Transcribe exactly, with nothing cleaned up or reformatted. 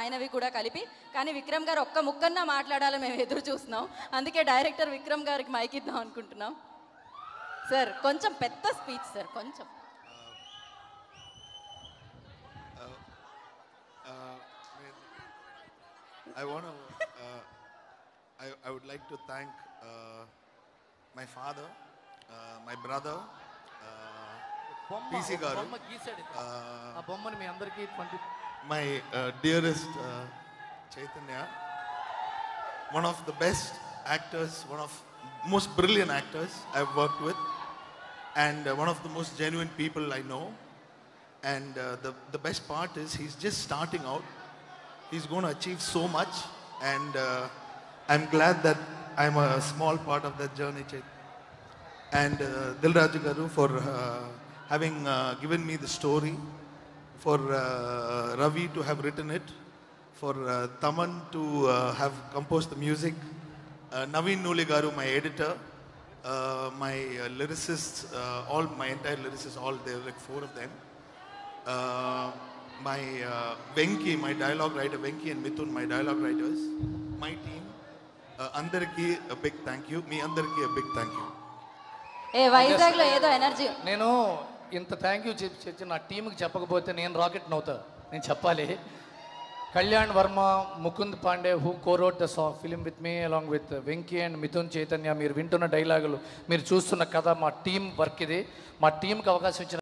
ఆయనవి కూడా కలిపి. కానీ విక్రమ్ గారు ఒక్క ముక్కన్నా మాట్లాడాలని మేము ఎదురు చూస్తున్నాం. అందుకే డైరెక్టర్ విక్రమ్ గారికి మైక్ ఇద్దాం అనుకుంటున్నాం. సార్ కొంచెం పెద్ద స్పీచ్ సార్, కొంచెం. I want to, uh, I, I would like to thank uh, my father, uh, my brother, uh, P C Garu, uh, my uh, dearest uh, Chaitanya, one of the best actors, one of most brilliant actors I've worked with, and uh, one of the most genuine people I know. And uh, the, the best part is he's just starting out. He's going to achieve so much, and uh, I'm glad that I'm a small part of that journey, Chet. And uh, Dil Raju Garu for uh, having uh, given me the story, for uh, Ravi to have written it, for uh, Thaman to uh, have composed the music, uh, Naveen Nuli Garu, my editor, uh, my uh, lyricists, uh, all my entire lyricists, all there were like four of them. Uh, my uh, Venki, my dialogue writer, Venki and Mithun, my dialogue writers, my team, uh, Andharki a big thank you, me Andharki a big thank you. Hey, Vizag lo edo energy. Nenu inta thank you cheppi na team ki cheppakapothe nenu rocket nota nenu cheppali. Kalyan Verma, Mukund Pandey, who co-wrote the song, film with me along with Venki and Mithun Chaitanya, meer vintuna dialogue lu meer chustunna kada ma team work idi, ma team ki avakasam ichina